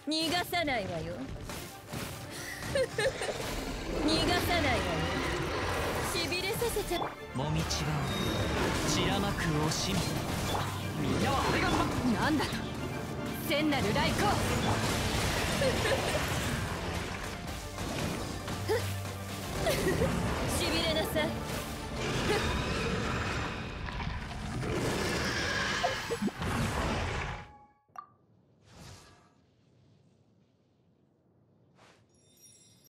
逃がさないわよ。逃がさないわよ。しびれさせちゃ。 もみちばを散らまく惜しみ。みんなは俺がなんだと。聖なる来光。